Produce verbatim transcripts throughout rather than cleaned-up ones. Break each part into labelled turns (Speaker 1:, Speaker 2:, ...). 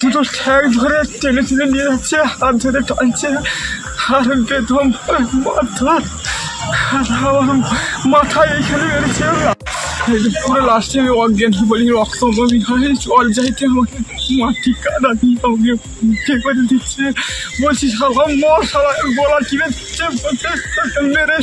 Speaker 1: দুটো ঠ্যাং ধরে টেনে টেনে নিয়ে যাচ্ছে, হাত ধরে টানছে, আর বেদম মাথা আমার মাথায় এইখানে মেরেছে। পুরো লাস্টে আমি অজ্ঞান বলি, রক্ত বমি হয়, জল যাইতে আমাকে মাটি কাদা দিয়ে আমাকে উঠে করে দিচ্ছে। বলছি সালা মর, সালা গলা টিপে দিচ্ছে, মেরে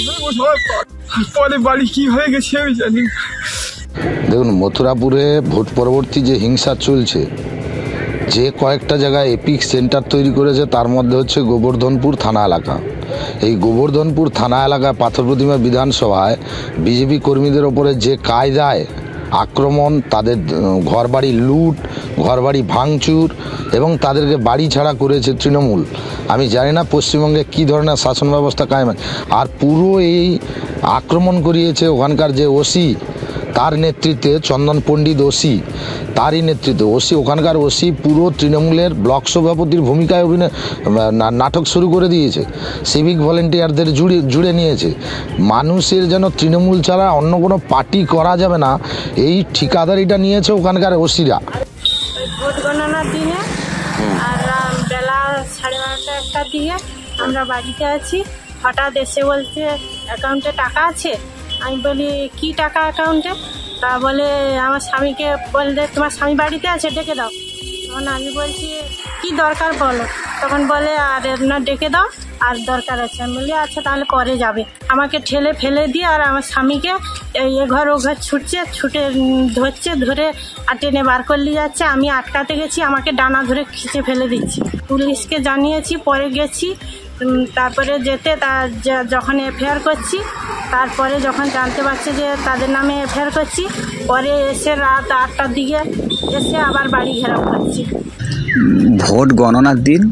Speaker 1: পরে বাড়ি কি হয়ে গেছে আমি জানি।
Speaker 2: দেখুন, মথুরাপুরে ভোট পরবর্তী যে হিংসা চলছে, যে কয়েকটা জায়গায় এপিক সেন্টার তৈরি করেছে তার মধ্যে হচ্ছে গোবর্ধনপুর থানা এলাকা। এই গোবর্ধনপুর থানা এলাকা পাথর প্রতিমা বিধানসভায় বিজেপি কর্মীদের ওপরে যে কায়দায় আক্রমণ, তাদের ঘরবাড়ি লুট, ঘরবাড়ি ভাঙচুর এবং তাদেরকে বাড়ি ছাড়া করেছে তৃণমূল। আমি জানি না পশ্চিমবঙ্গে কী ধরনের শাসন ব্যবস্থা কায়েম। আর পুরো এই আক্রমণ করিয়েছে ওখানকার যে ওসি, তার নেতৃত্বে, চন্দন পণ্ডিত ওসি, তারই নেতৃত্বে ওসি, ওখানকার ওসি পুরো তৃণমূলের ব্লক সভাপতির ভূমিকায় অভিনয় নাটক শুরু করে দিয়েছে, সিভিক ভলেন্টিয়ারদের জুড়ে জুড়ে নিয়েছে। মানুষের যেন তৃণমূল ছাড়া অন্য কোনো পার্টি করা যাবে না, এই ঠিকাদারিটা নিয়েছে ওখানকার ওসিরা।
Speaker 3: ভোট গণনার দিনে আর বেলা সাড়ে বারোটা একটার দিকে আমরা বাড়িতে আছি, হঠাৎ এসে বলছে অ্যাকাউন্টে টাকা আছে। আমি বলি কি টাকা অ্যাকাউন্টে? তা বলে আমার স্বামীকে বললে তোমার স্বামী বাড়িতে আছে, ডেকে দাও। তখন আমি বলছি কি দরকার বলো। তখন বলে আর না ডেকে দাও, আর দরকার আছে। আমি বলি আচ্ছা তাহলে পরে যাবে। আমাকে ঠেলে ফেলে দিয়ে আর আমার স্বামীকে এ ঘর ও ঘর ছুটছে, ছুটে ধরছে, ধরে আর টেনে বার করলে যাচ্ছে। আমি আটকাতে গেছি, আমাকে ডানা ধরে খিচে ফেলে দিচ্ছি। পুলিশকে জানিয়েছি, পরে গেছি, তারপরে যেতে তার যখন এফআইআর করছি, তারপরে যখন জানতে পারছে যে তাদের নামে এফআইআর করছি, পরে এসে রাত আটটার দিকে এসে আবার বাড়ি ঘেরাও করছি।
Speaker 4: ভোট গণনার দিন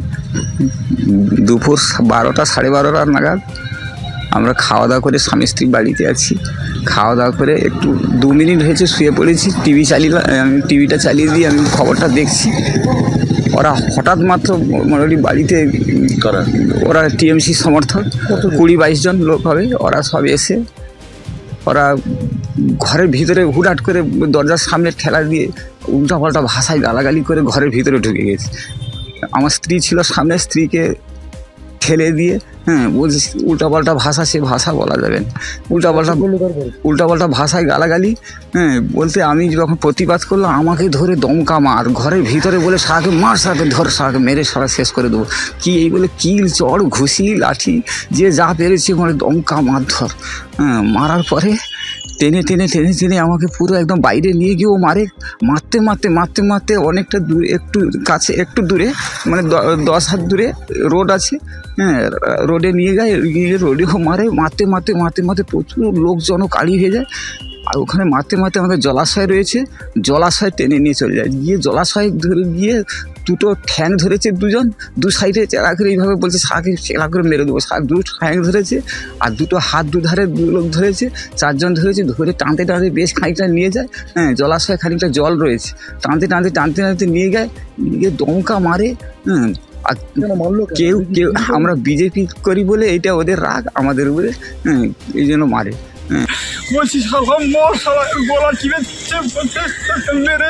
Speaker 4: দুপুর বারোটা সাড়ে বারোটা নাগাদ আমরা খাওয়া দাওয়া করে স্বামী স্ত্রী বাড়িতে আছি। খাওয়া দাওয়া করে একটু দু মিনিট হয়েছে শুয়ে পড়েছি, টিভি চালিয়ে আমি টিভিটা চালিয়ে দিয়ে আমি খবরটা দেখছি। ওরা হঠাৎ মাত্র মোটামুটি বাড়িতে, ওরা টিএমসি সমর্থক কুড়ি বাইশ জন লোক হবে, ওরা সব এসে ওরা ঘরের ভিতরে হুটহাট করে দরজার সামনে ঠেলা দিয়ে উল্টাপাল্টা ভাষায় গালাগালি করে ঘরের ভিতরে ঢুকে গেছে। আমার স্ত্রী ছিল সামনে, স্ত্রীকে ঠেলে দিয়ে হ্যাঁ বলছে উল্টাপাল্টা ভাষা, সে ভাষা বলা যাবে না, উল্টাপাল্টা উল্টাপাল্টা ভাষায় গালাগালি। হ্যাঁ বলতে আমি যখন প্রতিবাদ করলাম, আমাকে ধরে দমকা মার, ঘরের ভিতরে বলে সারাকে মার, সারাকে ধর, সারাকে মেরে সারা শেষ করে দেবো। কি এই বলে কিল, চড়, ঘুষি, লাঠি, যে যা পেরেছে মানে দমকা মার ধর। হ্যাঁ মারার পরে টেনে টেনে টেনে টেনে আমাকে পুরো একদম বাইরে নিয়ে গিয়ে ও মারে। মারতে মারতে মারতে মারতে অনেকটা দূরে, একটু কাছে, একটু দূরে মানে দশ হাত দূরে রোড আছে, হ্যাঁ রোডে নিয়ে যায়, গিয়ে রোডেও মারে। মারতে মারতে মারতে মারতে প্রচুর লোকজন কালি হয়ে যায়। আর ওখানে মারতে মারতে আমাদের জলাশয় রয়েছে, জলাশয় টেনে নিয়ে চলে যায়। গিয়ে জলাশয় ধরে গিয়ে দুটো ঠ্যাং ধরেছে দুজন, দু সাইডে চেলা করে এইভাবে বলছে সারাকে চেলা করে মেরে দেবো। সারা দু ঠ্যাং ধরেছে, আর দুটো হাত দুধারে দু লোক ধরেছে, চারজন ধরেছে। ধরে টানতে টানতে বেশ খানিকটা নিয়ে যায়। হ্যাঁ জলাশয়ে খানিকটা জল রয়েছে, টানতে টানতে টানতে টানতে নিয়ে যায়, নিয়ে দমকা মারে। হ্যাঁ আর কেউ কেউ আমরা বিজেপি করি বলে এইটা ওদের রাগ আমাদের উপরে, হ্যাঁ এই জন্য মারে।
Speaker 1: বলছি সালা মর, সালা গলা টিপে দিচ্ছে, মেরে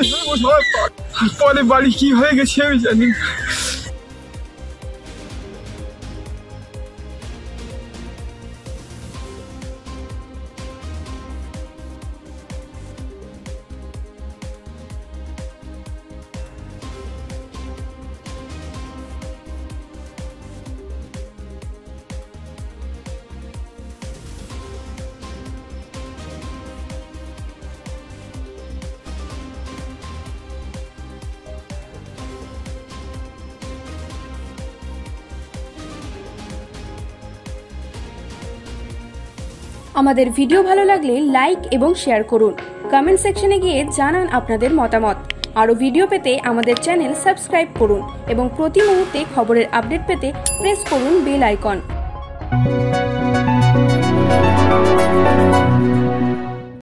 Speaker 1: পরে বাড়ি কি হয়ে গেছে আমি জানি।
Speaker 5: আমাদের ভিডিও ভালো লাগলে লাইক এবং শেয়ার করুন। কমেন্ট সেকশনে গিয়ে জানান আপনাদের মতামত। আরও ভিডিও পেতে আমাদের চ্যানেল সাবস্ক্রাইব করুন এবং প্রতি মুহূর্তে খবরের আপডেট পেতে প্রেস করুন বেল আইকন।